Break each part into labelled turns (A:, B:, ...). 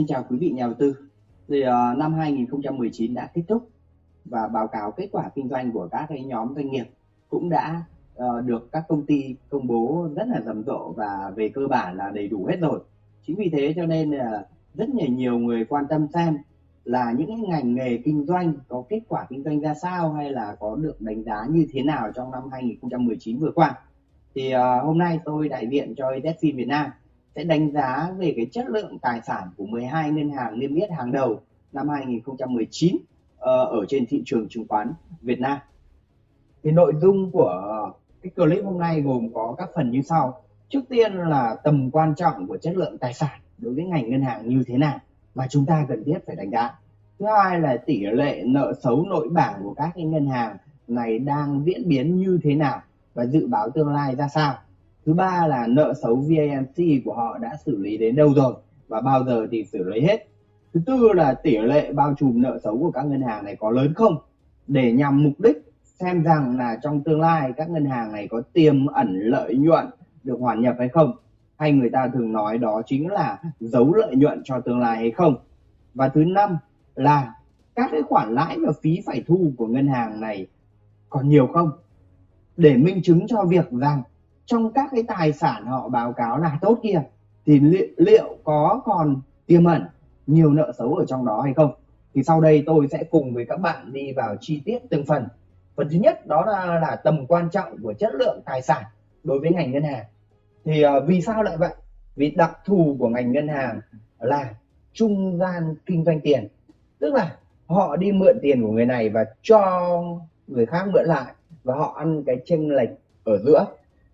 A: Xin chào quý vị nhà đầu tư. Năm 2019 đã kết thúc và báo cáo kết quả kinh doanh của các cái nhóm doanh nghiệp cũng đã được các công ty công bố rất là rầm rộ và về cơ bản là đầy đủ hết rồi. Chính vì thế cho nên là rất là nhiều người quan tâm xem là những cái ngành nghề kinh doanh có kết quả kinh doanh ra sao hay là có được đánh giá như thế nào trong năm 2019 vừa qua. Hôm nay tôi đại diện cho AZFIN Việt Nam sẽ đánh giá về cái chất lượng tài sản của 12 ngân hàng niêm yết hàng đầu năm 2019 ở trên thị trường chứng khoán Việt Nam. Thì nội dung của cái clip hôm nay gồm có các phần như sau. Trước tiên là tầm quan trọng của chất lượng tài sản đối với ngành ngân hàng như thế nào mà chúng ta cần thiết phải đánh giá. Thứ hai là tỷ lệ nợ xấu nội bảng của các cái ngân hàng này đang diễn biến như thế nào và dự báo tương lai ra sao. Thứ ba là nợ xấu VAMC của họ đã xử lý đến đâu rồi và bao giờ thì xử lý hết. Thứ tư là tỷ lệ bao trùm nợ xấu của các ngân hàng này có lớn không, để nhằm mục đích xem rằng là trong tương lai các ngân hàng này có tiềm ẩn lợi nhuận được hoàn nhập hay không, hay người ta thường nói đó chính là giấu lợi nhuận cho tương lai hay không. Và thứ năm là các cái khoản lãi và phí phải thu của ngân hàng này còn nhiều không, để minh chứng cho việc rằng trong các cái tài sản họ báo cáo là tốt kia thì liệu có còn tiềm ẩn nhiều nợ xấu ở trong đó hay không. Thì sau đây tôi sẽ cùng với các bạn đi vào chi tiết từng phần. Phần thứ nhất đó là tầm quan trọng của chất lượng tài sản đối với ngành ngân hàng. Vì sao lại vậy? Vì đặc thù của ngành ngân hàng là trung gian kinh doanh tiền, tức là họ đi mượn tiền của người này và cho người khác mượn lại, và họ ăn cái chênh lệch ở giữa.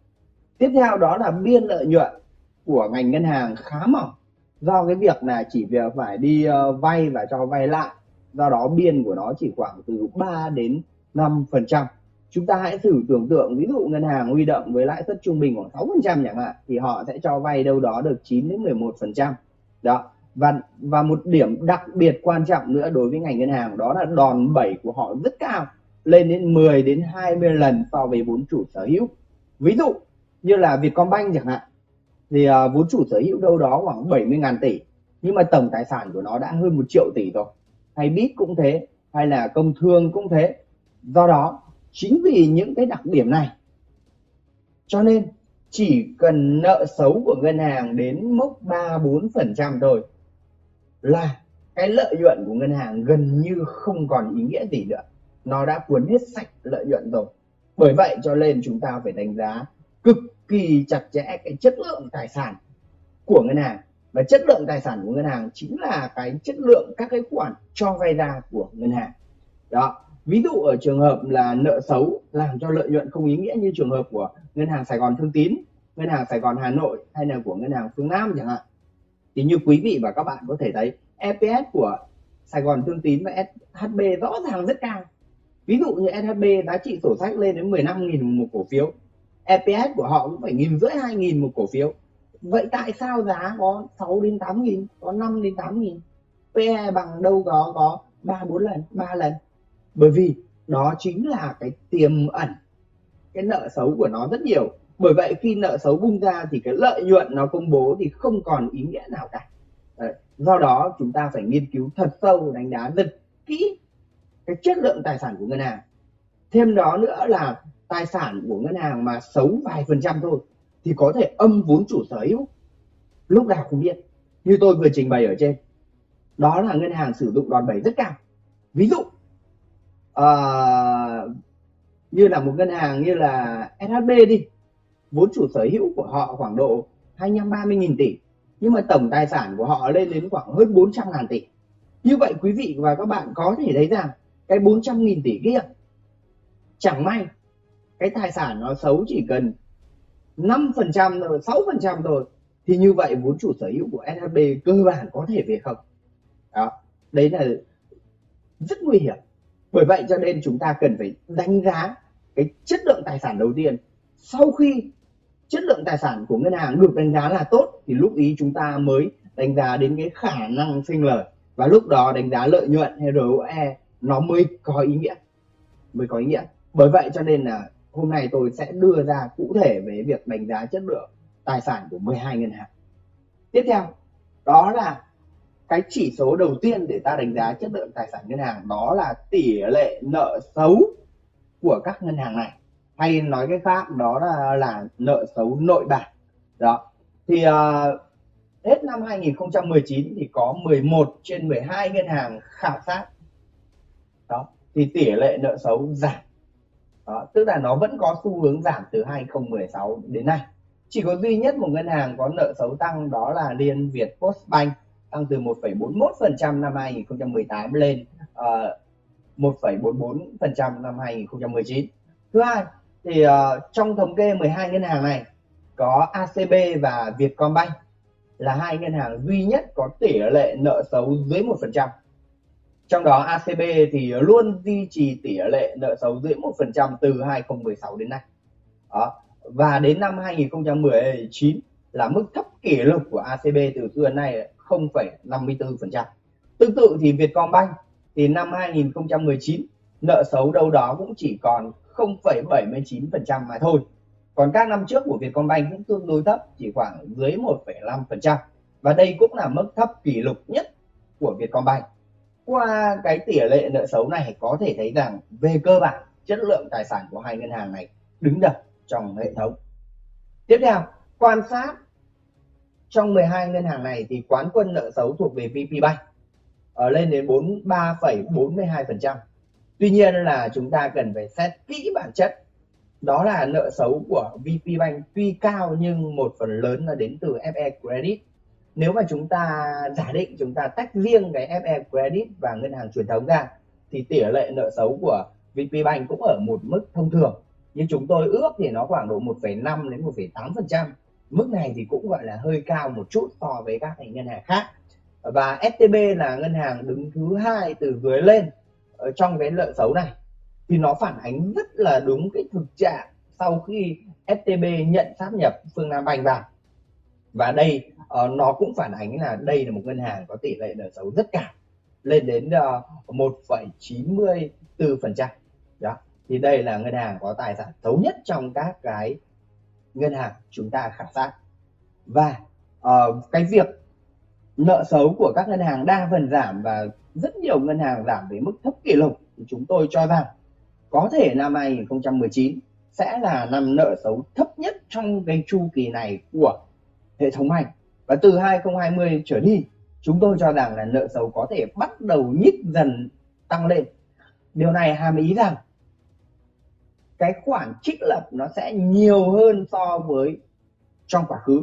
A: Tiếp theo đó là biên lợi nhuận của ngành ngân hàng khá mỏng, do cái việc là chỉ việc phải đi vay và cho vay lại, do đó biên của nó chỉ khoảng từ 3 đến 5%. Chúng ta hãy thử tưởng tượng, ví dụ ngân hàng huy động với lãi suất trung bình khoảng 6% chẳng hạn, thì họ sẽ cho vay đâu đó được 9 đến 11%. Đó. Và một điểm đặc biệt quan trọng nữa đối với ngành ngân hàng đó là đòn bẩy của họ rất cao, lên đến 10 đến 20 lần so với vốn chủ sở hữu. Ví dụ như là Vietcombank chẳng hạn, thì vốn chủ sở hữu đâu đó khoảng 70.000 tỷ, nhưng mà tổng tài sản của nó đã hơn 1 triệu tỷ rồi. Hay BIT cũng thế, hay là Công Thương cũng thế. Do đó chính vì những cái đặc điểm này cho nên chỉ cần nợ xấu của ngân hàng đến mốc 3-4% thôi là cái lợi nhuận của ngân hàng gần như không còn ý nghĩa gì nữa, nó đã cuốn hết sạch lợi nhuận rồi. Bởi vậy cho nên chúng ta phải đánh giá cực kỳ chặt chẽ cái chất lượng tài sản của ngân hàng. Và chất lượng tài sản của ngân hàng chính là cái chất lượng các cái khoản cho vay ra của ngân hàng. Đó. Ví dụ ở trường hợp là nợ xấu làm cho lợi nhuận không ý nghĩa như trường hợp của ngân hàng Sài Gòn Thương Tín, ngân hàng Sài Gòn Hà Nội hay là của ngân hàng Phương Nam chẳng hạn, thì như quý vị và các bạn có thể thấy EPS của Sài Gòn Thương Tín và SHB rõ ràng rất cao. Ví dụ như SHB giá trị sổ sách lên đến 15.000 một cổ phiếu, EPS của họ cũng phải 1.500 2.000 một cổ phiếu. Vậy tại sao giá có 6 đến 8.000, có 5 đến 8.000, PE bằng đâu có 3-4 lần, 3 lần? Bởi vì đó chính là cái tiềm ẩn cái nợ xấu của nó rất nhiều. Bởi vậy khi nợ xấu bung ra thì cái lợi nhuận nó công bố thì không còn ý nghĩa nào cả. Đấy. Do đó chúng ta phải nghiên cứu thật sâu, đánh giá rất kỹ cái chất lượng tài sản của ngân hàng. Thêm đó nữa là tài sản của ngân hàng mà xấu vài % thôi thì có thể âm vốn chủ sở hữu lúc nào không biết. Như tôi vừa trình bày ở trên, đó là ngân hàng sử dụng đòn bẩy rất cao. Ví dụ như là một ngân hàng như là SHB đi, vốn chủ sở hữu của họ khoảng độ 25-30.000 tỷ, nhưng mà tổng tài sản của họ lên đến khoảng hơn 400.000 tỷ. Như vậy quý vị và các bạn có thể thấy rằng cái 400.000 tỷ kia, chẳng may cái tài sản nó xấu chỉ cần 5% thôi, 6% thôi, thì như vậy vốn chủ sở hữu của SHB cơ bản có thể về không. Đó, đấy là rất nguy hiểm. Bởi vậy cho nên chúng ta cần phải đánh giá cái chất lượng tài sản đầu tiên. Sau khi chất lượng tài sản của ngân hàng được đánh giá là tốt thì lúc ý chúng ta mới đánh giá đến cái khả năng sinh lời, và lúc đó đánh giá lợi nhuận hay ROE nó mới có ý nghĩa. Bởi vậy cho nên là hôm nay tôi sẽ đưa ra cụ thể về việc đánh giá chất lượng tài sản của 12 ngân hàng. Tiếp theo đó là cái chỉ số đầu tiên để ta đánh giá chất lượng tài sản ngân hàng đó là tỷ lệ nợ xấu của các ngân hàng này, hay nói cách khác đó là nợ xấu nội bản. Đó thì hết năm 2019 thì có 11 trên 12 ngân hàng khảo sát đó thì tỷ lệ nợ xấu giảm. Đó, tức là nó vẫn có xu hướng giảm từ 2016 đến nay. Chỉ có duy nhất một ngân hàng có nợ xấu tăng đó là Liên Việt Postbank, tăng từ 1,41% năm 2018 lên 1,44% năm 2019. Thứ hai thì trong thống kê 12 ngân hàng này có ACB và Vietcombank là hai ngân hàng duy nhất có tỷ lệ nợ xấu dưới 1%. Trong đó ACB thì luôn duy trì tỷ lệ nợ xấu dưới 1% từ 2016 đến nay. Đó. Và đến năm 2019 là mức thấp kỷ lục của ACB từ xưa đến nay 0,54%. Tương tự thì Vietcombank thì năm 2019 nợ xấu đâu đó cũng chỉ còn 0,79% mà thôi. Còn các năm trước của Vietcombank cũng tương đối thấp, chỉ khoảng dưới 1,5%. Và đây cũng là mức thấp kỷ lục nhất của Vietcombank. Qua cái tỷ lệ nợ xấu này có thể thấy rằng về cơ bản chất lượng tài sản của hai ngân hàng này đứng đầu trong hệ thống. Tiếp theo, quan sát trong 12 ngân hàng này thì quán quân nợ xấu thuộc về VPBank lên đến 43,42%. Tuy nhiên là chúng ta cần phải xét kỹ bản chất. Đó là nợ xấu của VPBank tuy cao nhưng một phần lớn là đến từ FE Credit. Nếu mà chúng ta giả định chúng ta tách riêng cái FE Credit và ngân hàng truyền thống ra thì tỷ lệ nợ xấu của VPBank cũng ở một mức thông thường. Nhưng chúng tôi ước thì nó khoảng độ 1,5 đến 1,8%. Mức này thì cũng gọi là hơi cao một chút so với các ngân hàng khác. Và STB là ngân hàng đứng thứ hai từ dưới lên trong cái nợ xấu này. Thì nó phản ánh rất là đúng cái thực trạng sau khi STB nhận sáp nhập Phương Nam Bank vào. Và đây nó cũng phản ánh là đây là một ngân hàng có tỷ lệ nợ xấu rất cao, lên đến 1,94%. Đó. Thì đây là ngân hàng có tài sản xấu nhất trong các cái ngân hàng chúng ta khảo sát. Và cái việc nợ xấu của các ngân hàng đa phần giảm và rất nhiều ngân hàng giảm với mức thấp kỷ lục thì chúng tôi cho rằng có thể năm 2019 sẽ là năm nợ xấu thấp nhất trong cái chu kỳ này của hệ thống banh. Và từ 2020 trở đi chúng tôi cho rằng là nợ xấu có thể bắt đầu nhích dần tăng lên. Điều này hàm ý rằng cái khoản trích lập nó sẽ nhiều hơn so với trong quá khứ.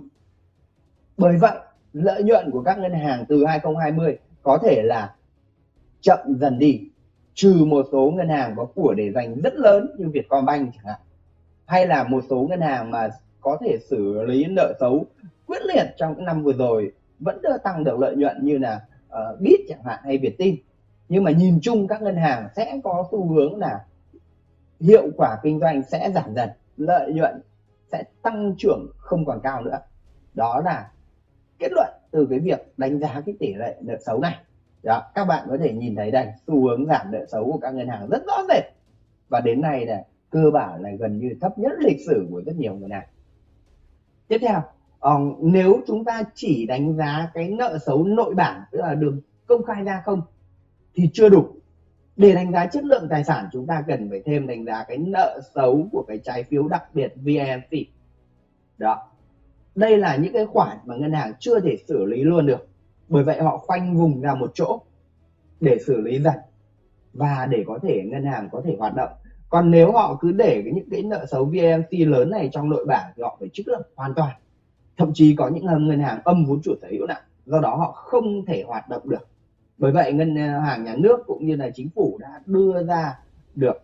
A: Bởi vậy lợi nhuận của các ngân hàng từ 2020 có thể là chậm dần đi, trừ một số ngân hàng có của để dành rất lớn như Vietcombank chẳng hạn, hay là một số ngân hàng mà có thể xử lý nợ xấu quyết liệt trong những năm vừa rồi vẫn đưa tăng được lợi nhuận như là Bit chẳng hạn hay Vietin. Nhưng mà nhìn chung các ngân hàng sẽ có xu hướng là hiệu quả kinh doanh sẽ giảm dần, lợi nhuận sẽ tăng trưởng không còn cao nữa. Đó là kết luận từ cái việc đánh giá cái tỷ lệ nợ xấu này. Đó, các bạn có thể nhìn thấy đây, xu hướng giảm nợ xấu của các ngân hàng rất rõ rệt. Và đến nay là cơ bản là gần như thấp nhất lịch sử của rất nhiều ngân hàng. Tiếp theo, nếu chúng ta chỉ đánh giá cái nợ xấu nội bản, tức là được công khai ra không, thì chưa đủ. Để đánh giá chất lượng tài sản chúng ta cần phải thêm đánh giá cái nợ xấu của cái trái phiếu đặc biệt VNC. Đó. Đây là những cái khoản mà ngân hàng chưa thể xử lý luôn được. Bởi vậy họ khoanh vùng ra một chỗ để xử lý dần và để có thể ngân hàng có thể hoạt động. Còn nếu họ cứ để những cái nợ xấu VNC lớn này trong nội bản thì họ phải trích lập hoàn toàn. Thậm chí có những ngân hàng âm vốn chủ sở hữu nặng, do đó họ không thể hoạt động được. Bởi vậy ngân hàng nhà nước cũng như là chính phủ đã đưa ra được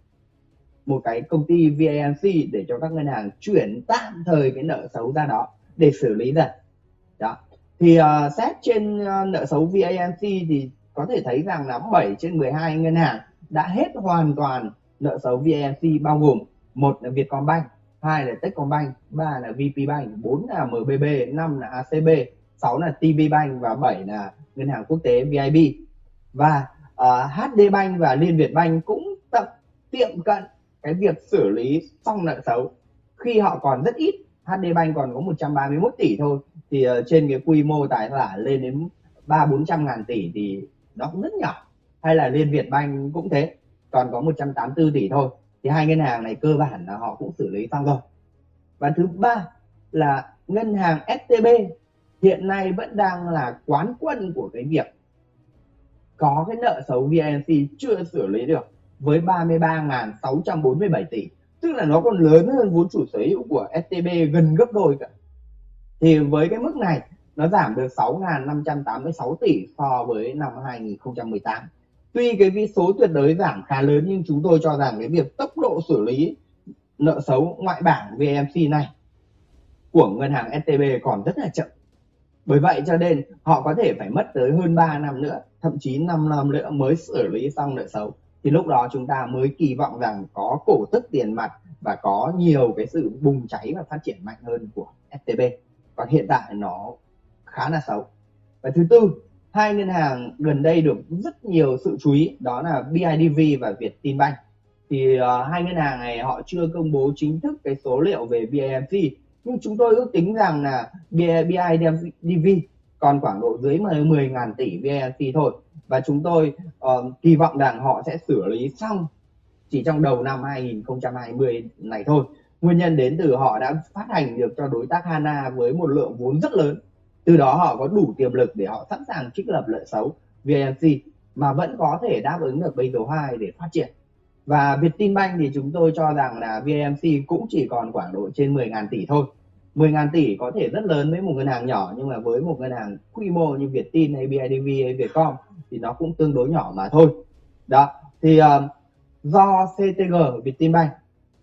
A: một cái công ty VNC để cho các ngân hàng chuyển tạm thời cái nợ xấu ra đó để xử lý dần. Đó. Thì xét trên nợ xấu VNC thì có thể thấy rằng là 7 trên 12 ngân hàng đã hết hoàn toàn nợ xấu VNC, bao gồm 1 là Vietcombank, 2 là Techcombank, 3 là VPBank, 4 là MBB, 5 là ACB, 6 là TPBank và 7 là ngân hàng quốc tế VIB. Và HD Bank và Liên Việt Bank cũng tiệm cận cái việc xử lý xong nợ xấu khi họ còn rất ít. HD Bank còn có 131 tỷ thôi thì trên cái quy mô tài sản lên đến 300-400 ngàn tỷ thì nó cũng rất nhỏ, hay là Liên Việt Banh cũng thế, còn có 184 tỷ thôi, thì hai ngân hàng này cơ bản là họ cũng xử lý xong rồi. Và thứ ba là ngân hàng STB hiện nay vẫn đang là quán quân của cái việc có cái nợ xấu VNC chưa xử lý được với 33.647 tỷ, tức là nó còn lớn hơn vốn chủ sở hữu của STB gần gấp đôi cả. Thì với cái mức này nó giảm được 6.586 tỷ so với năm 2018. Tuy cái số tuyệt đối giảm khá lớn nhưng chúng tôi cho rằng cái việc tốc độ xử lý nợ xấu ngoại bảng VMC này của ngân hàng STB còn rất là chậm. Bởi vậy cho nên họ có thể phải mất tới hơn 3 năm nữa, thậm chí 5 năm nữa mới xử lý xong nợ xấu. Thì lúc đó chúng ta mới kỳ vọng rằng có cổ tức tiền mặt và có nhiều cái sự bùng cháy và phát triển mạnh hơn của STB. Còn hiện tại nó khá là xấu. Và thứ tư, hai ngân hàng gần đây được rất nhiều sự chú ý, đó là BIDV và Vietinbank. Thì hai ngân hàng này họ chưa công bố chính thức cái số liệu về VNC, nhưng chúng tôi ước tính rằng là BIDV còn khoảng độ dưới 10.000 tỷ VNC thôi, và chúng tôi kỳ vọng rằng họ sẽ xử lý xong chỉ trong đầu năm 2020 này thôi. Nguyên nhân đến từ họ đã phát hành được cho đối tác Hana với một lượng vốn rất lớn, từ đó họ có đủ tiềm lực để họ sẵn sàng trích lập nợ xấu VNC mà vẫn có thể đáp ứng được Basel 2 để phát triển. Và Vietinbank thì chúng tôi cho rằng là VMC cũng chỉ còn khoảng độ trên 10.000 tỷ thôi. 10.000 tỷ có thể rất lớn với một ngân hàng nhỏ, nhưng mà với một ngân hàng quy mô như Vietin hay BIDV hay Vietcom thì nó cũng tương đối nhỏ mà thôi. Đó, thì do CTG Vietinbank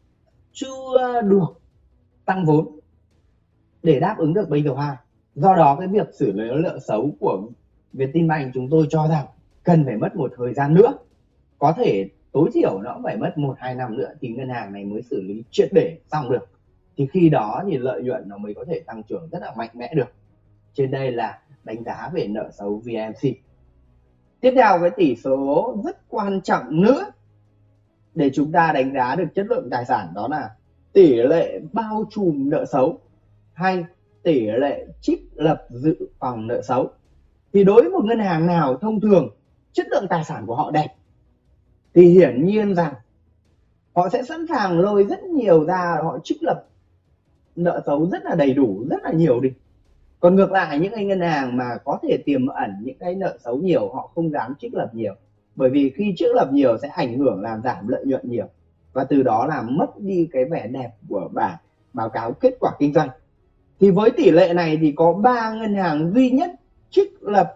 A: chưa được tăng vốn để đáp ứng được Basel 2, do đó cái việc xử lý nợ xấu của Vietinbank chúng tôi cho rằng cần phải mất một thời gian nữa, có thể tối thiểu nó cũng phải mất 1-2 năm nữa thì ngân hàng này mới xử lý triệt để xong được. Thì khi đó thì lợi nhuận nó mới có thể tăng trưởng rất là mạnh mẽ được. Trên đây là đánh giá về nợ xấu VMC. Tiếp theo cái tỷ số rất quan trọng nữa để chúng ta đánh giá được chất lượng tài sản, đó là tỷ lệ bao trùm nợ xấu hay tỷ lệ trích lập dự phòng nợ xấu. Thì đối với một ngân hàng nào thông thường chất lượng tài sản của họ đẹp thì hiển nhiên rằng họ sẽ sẵn sàng lôi rất nhiều ra, họ trích lập nợ xấu rất là đầy đủ, rất là nhiều đi. Còn ngược lại những cái ngân hàng mà có thể tiềm ẩn những cái nợ xấu nhiều, họ không dám trích lập nhiều, bởi vì khi trích lập nhiều sẽ ảnh hưởng làm giảm lợi nhuận nhiều, và từ đó làm mất đi cái vẻ đẹp của bảng báo cáo kết quả kinh doanh. Thì với tỷ lệ này thì có 3 ngân hàng duy nhất trích lập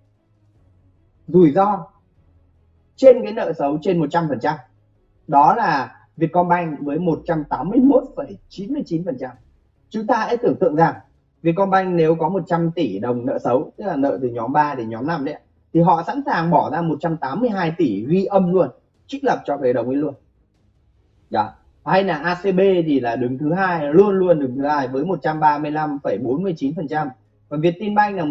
A: rủi ro trên cái nợ xấu trên 100%. Đó là Vietcombank với 181,99%. Chúng ta hãy tưởng tượng rằng Vietcombank nếu có 100 tỷ đồng nợ xấu, tức là nợ từ nhóm 3 đến nhóm 5 đấy, thì họ sẵn sàng bỏ ra 182 tỷ ghi âm luôn, trích lập cho cái đồng ấy luôn. Đó. Hay là ACB thì là đứng thứ hai, luôn luôn đứng thứ hai với 135,49%, và Vietinbank là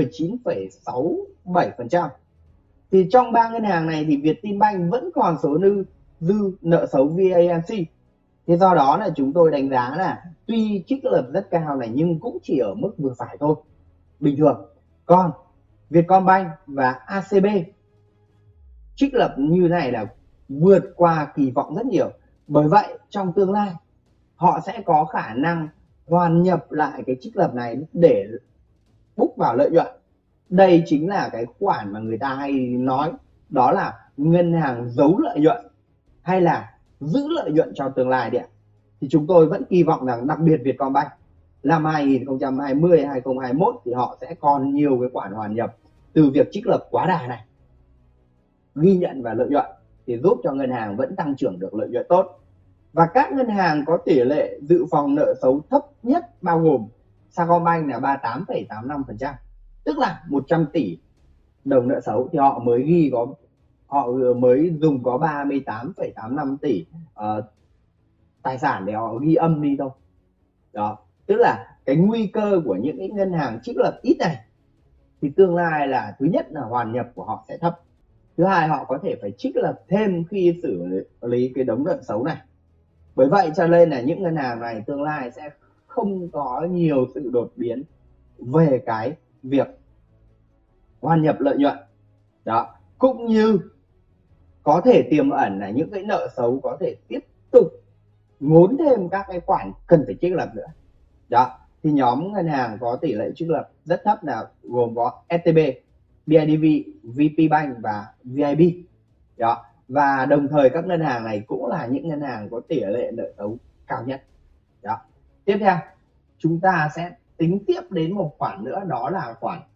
A: 119,67%. Thì trong 3 ngân hàng này thì Vietinbank vẫn còn số dư nợ xấu VANC. Thế do đó là chúng tôi đánh giá là tuy trích lập rất cao này nhưng cũng chỉ ở mức vừa phải thôi, bình thường. Còn Vietcombank và ACB trích lập như này là vượt qua kỳ vọng rất nhiều. Bởi vậy trong tương lai họ sẽ có khả năng hoàn nhập lại cái trích lập này để book vào lợi nhuận. Đây chính là cái khoản mà người ta hay nói, đó là ngân hàng giấu lợi nhuận hay là giữ lợi nhuận cho tương lai đấy ạ. Thì chúng tôi vẫn kỳ vọng rằng đặc biệt Vietcombank năm 2020 2021 thì họ sẽ còn nhiều cái khoản hoàn nhập từ việc trích lập quá đà này, ghi nhận và lợi nhuận thì giúp cho ngân hàng vẫn tăng trưởng được lợi nhuận tốt. Và các ngân hàng có tỷ lệ dự phòng nợ xấu thấp nhất bao gồm Sacombank là 38,85%, tức là 100 tỷ đồng nợ xấu thì họ mới dùng có 38,85 tỷ tài sản để họ ghi âm đi thôi. Đó, tức là cái nguy cơ của những cái ngân hàng trích lập ít này thì tương lai là thứ nhất là hoàn nhập của họ sẽ thấp, thứ hai họ có thể phải trích lập thêm khi xử lý cái đống nợ xấu này. Bởi vậy cho nên là những ngân hàng này tương lai sẽ không có nhiều sự đột biến về cái việc hoàn nhập lợi nhuận. Đó, cũng như có thể tiềm ẩn là những cái nợ xấu có thể tiếp tục ngốn thêm các cái khoản cần phải trích lập nữa. Đó, thì nhóm ngân hàng có tỷ lệ trích lập rất thấp là gồm có STB, BIDV, VPBank và VIB. Đó, và đồng thời các ngân hàng này cũng là những ngân hàng có tỷ lệ nợ xấu cao nhất. Đó. Tiếp theo, chúng ta sẽ tính tiếp đến một khoản nữa, đó là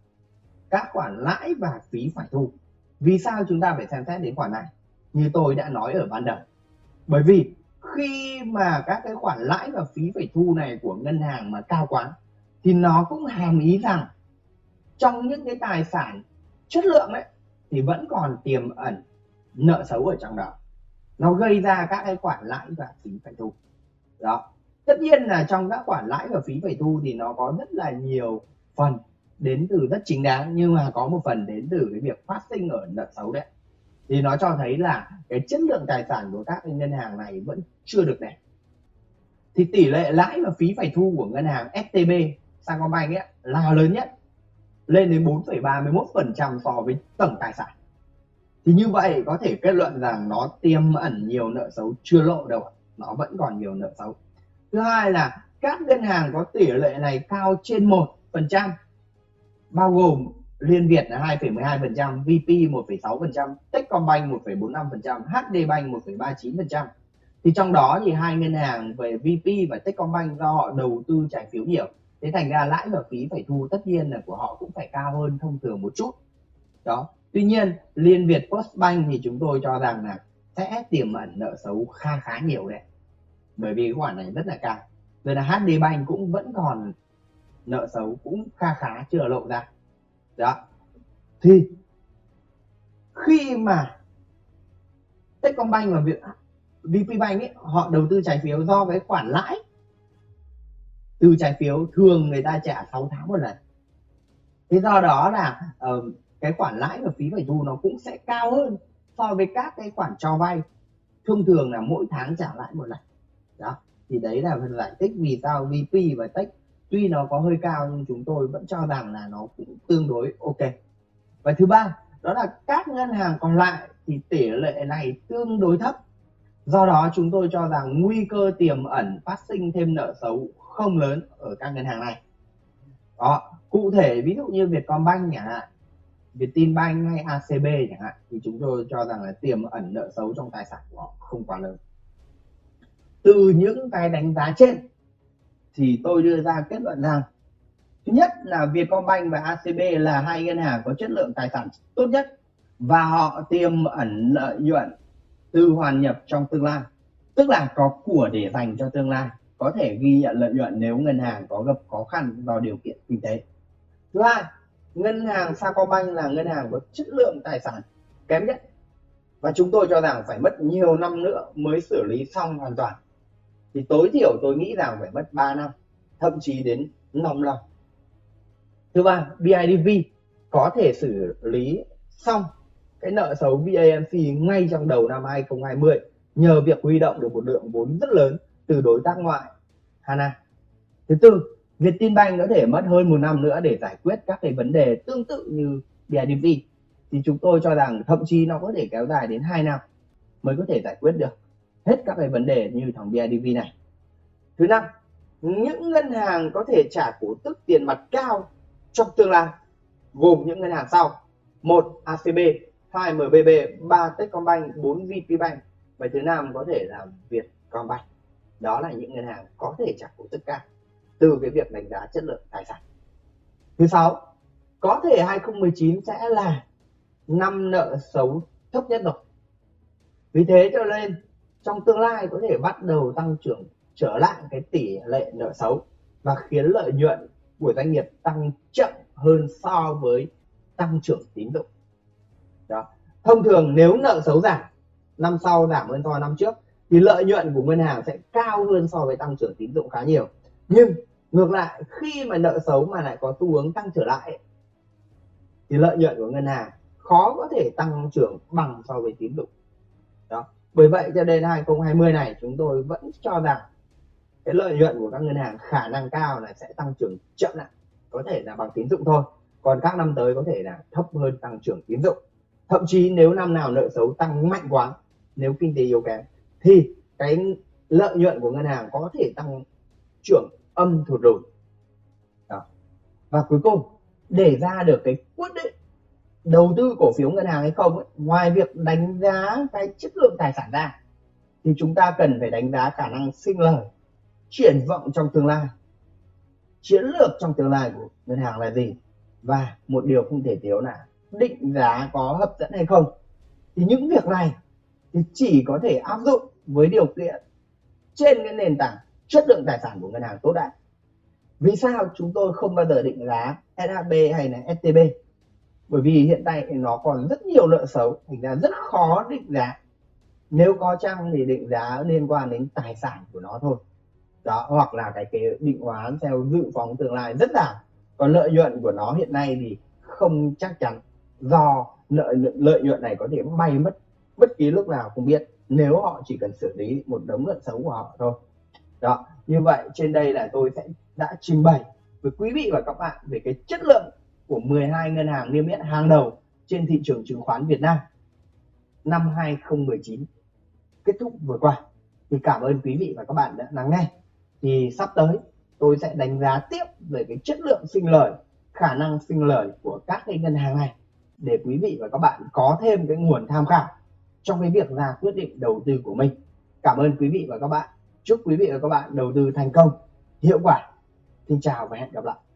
A: các khoản lãi và phí phải thu. Vì sao chúng ta phải xem xét đến khoản này? Như tôi đã nói ở ban đầu, bởi vì khi mà các cái khoản lãi và phí phải thu này của ngân hàng mà cao quá thì nó cũng hàm ý rằng trong những cái tài sản chất lượng ấy thì vẫn còn tiềm ẩn nợ xấu ở trong đó, nó gây ra các cái khoản lãi và phí phải thu. Đó, tất nhiên là trong các khoản lãi và phí phải thu thì nó có rất là nhiều phần đến từ rất chính đáng, nhưng mà có một phần đến từ cái việc phát sinh ở nợ xấu đấy, thì nó cho thấy là cái chất lượng tài sản của các ngân hàng này vẫn chưa được đẹp. Thì tỷ lệ lãi và phí phải thu của ngân hàng STB, Sacombank ấy là lớn nhất, lên đến 4,31% so với tổng tài sản. Thì như vậy có thể kết luận rằng nó tiềm ẩn nhiều nợ xấu chưa lộ đâu, nó vẫn còn nhiều nợ xấu. Thứ hai là các ngân hàng có tỷ lệ này cao trên 1%, bao gồm Liên Việt là 2,12%, VP 1,6%, Techcombank 1,45%, HD Bank 1,39%. Thì trong đó thì hai ngân hàng về VP và Techcombank do họ đầu tư trái phiếu nhiều, thế thành ra lãi và phí phải thu tất nhiên là của họ cũng phải cao hơn thông thường một chút. Đó. Tuy nhiên Liên Việt Postbank thì chúng tôi cho rằng là sẽ tiềm ẩn nợ xấu khá nhiều đấy, bởi vì khoản này rất là cao. Rồi là HD Bank cũng vẫn còn nợ xấu cũng khá chưa lộ ra. Đó, thì khi mà Techcombank và VPBank ấy, họ đầu tư trái phiếu do cái khoản lãi từ trái phiếu thường người ta trả 6 tháng một lần, thế do đó là cái khoản lãi và phí phải thu nó cũng sẽ cao hơn so với các cái khoản cho vay thông thường là mỗi tháng trả lãi một lần. Đó, thì đấy là giải thích vì sao VP và Tech tuy nó có hơi cao nhưng chúng tôi vẫn cho rằng là nó cũng tương đối ok. Và thứ ba, đó là các ngân hàng còn lại thì tỷ lệ này tương đối thấp, do đó chúng tôi cho rằng nguy cơ tiềm ẩn phát sinh thêm nợ xấu không lớn ở các ngân hàng này. Đó, cụ thể ví dụ như Vietcombank chẳng hạn, Vietinbank hay ACB chẳng hạn, thì chúng tôi cho rằng là tiềm ẩn nợ xấu trong tài sản của họ không quá lớn. Từ những cái đánh giá trên thì tôi đưa ra kết luận rằng thứ nhất là Vietcombank và ACB là hai ngân hàng có chất lượng tài sản tốt nhất và họ tiềm ẩn lợi nhuận từ hoàn nhập trong tương lai, tức là có của để dành cho tương lai, có thể ghi nhận lợi nhuận nếu ngân hàng có gặp khó khăn do điều kiện kinh tế. Thứ hai, ngân hàng Sacombank là ngân hàng có chất lượng tài sản kém nhất và chúng tôi cho rằng phải mất nhiều năm nữa mới xử lý xong hoàn toàn. Thì tối thiểu tôi nghĩ rằng phải mất 3 năm, thậm chí đến 5 năm. Thứ ba, BIDV có thể xử lý xong cái nợ xấu VAMC ngay trong đầu năm 2020 nhờ việc huy động được một lượng vốn rất lớn từ đối tác ngoại Hana. Thứ tư, Vietinbank có thể mất hơn 1 năm nữa để giải quyết các cái vấn đề tương tự như BIDV. Thì chúng tôi cho rằng thậm chí nó có thể kéo dài đến 2 năm mới có thể giải quyết được hết các cái vấn đề như thằng BIDV này. Thứ năm, những ngân hàng có thể trả cổ tức tiền mặt cao trong tương lai gồm những ngân hàng sau: 1. ACB, 2. MBB, 3. Techcombank, 4. VPBank và thứ năm có thể là Vietcombank. Đó là những ngân hàng có thể trả cổ tức cao từ cái việc đánh giá chất lượng tài sản. Thứ sáu, có thể 2019 sẽ là năm nợ xấu thấp nhất rồi. Vì thế cho nên trong tương lai có thể bắt đầu tăng trưởng trở lại cái tỷ lệ nợ xấu và khiến lợi nhuận của doanh nghiệp tăng chậm hơn so với tăng trưởng tín dụng. Đó. Thông thường nếu nợ xấu giảm, năm sau giảm hơn so với năm trước thì lợi nhuận của ngân hàng sẽ cao hơn so với tăng trưởng tín dụng khá nhiều. Nhưng ngược lại, khi mà nợ xấu mà lại có xu hướng tăng trở lại thì lợi nhuận của ngân hàng khó có thể tăng trưởng bằng so với tín dụng. Đó. Bởi vậy cho đến 2020 này chúng tôi vẫn cho rằng cái lợi nhuận của các ngân hàng khả năng cao là sẽ tăng trưởng chậm lại, có thể là bằng tín dụng thôi. Còn các năm tới có thể là thấp hơn tăng trưởng tín dụng. Thậm chí nếu năm nào nợ xấu tăng mạnh quá, nếu kinh tế yếu kém, thì cái lợi nhuận của ngân hàng có thể tăng trưởng âm thụt lùi. Và cuối cùng, để ra được cái quyết định đầu tư cổ phiếu ngân hàng hay không ấy, ngoài việc đánh giá cái chất lượng tài sản ra, thì chúng ta cần phải đánh giá khả năng sinh lời, triển vọng trong tương lai, chiến lược trong tương lai của ngân hàng là gì, và một điều không thể thiếu là định giá có hấp dẫn hay không. Thì những việc này thì chỉ có thể áp dụng với điều kiện trên cái nền tảng chất lượng tài sản của ngân hàng tốt đã. Vì sao chúng tôi không bao giờ định giá SHB hay là STB? Bởi vì hiện tại nó còn rất nhiều nợ xấu, thành ra rất khó định giá. Nếu có chăng thì định giá liên quan đến tài sản của nó thôi. Đó, hoặc là cái định toán theo dự phóng tương lai rất giảm. Còn lợi nhuận của nó hiện nay thì không chắc chắn, do lợi nhuận này có thể bay mất bất kỳ lúc nào không biết, nếu họ chỉ cần xử lý một đống nợ xấu của họ thôi. Đó, như vậy trên đây là tôi đã trình bày với quý vị và các bạn về cái chất lượng của 12 ngân hàng niêm yết hàng đầu trên thị trường chứng khoán Việt Nam năm 2019 kết thúc vừa qua. Thì cảm ơn quý vị và các bạn đã lắng nghe. Thì sắp tới tôi sẽ đánh giá tiếp về cái chất lượng sinh lời, khả năng sinh lời của các cái ngân hàng này, để quý vị và các bạn có thêm cái nguồn tham khảo trong cái việc ra quyết định đầu tư của mình. Cảm ơn quý vị và các bạn. Chúc quý vị và các bạn đầu tư thành công, hiệu quả. Xin chào và hẹn gặp lại.